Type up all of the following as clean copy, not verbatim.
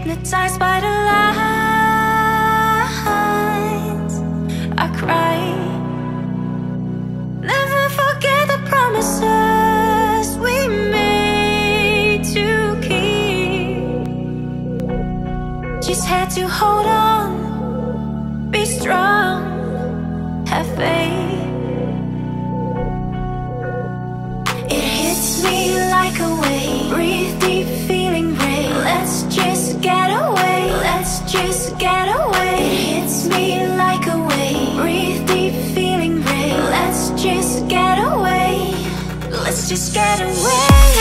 hypnotized by the lines. I cry. Never forget the promises we made to keep. Just had to hold on, be strong, have faith. It hits me like a wave, breathe deep, feeling brave. Let's just get away, let's just get away. It hits me like a wave, breathe deep, feeling brave. Let's just get away, let's just get away.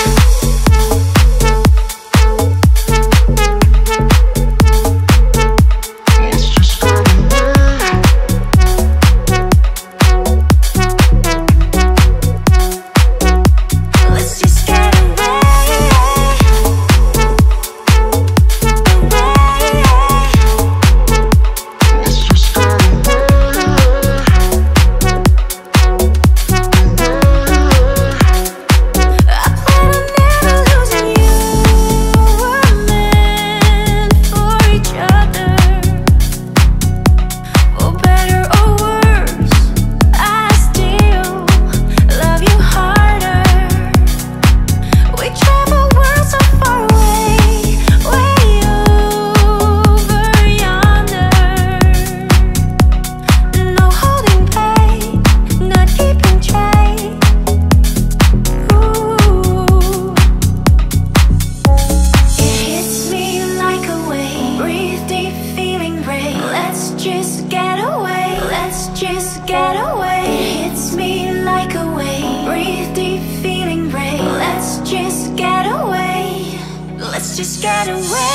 Just get away.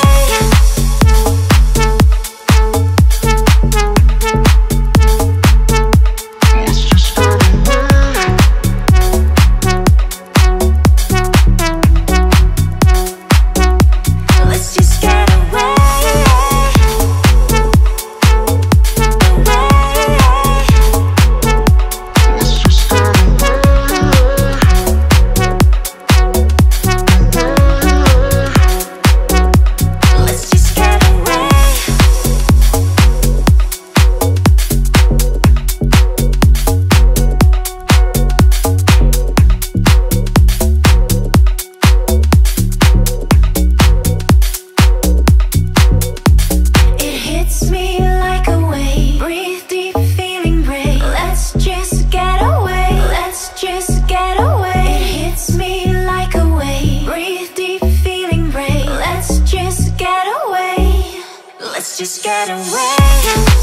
Let's just get away.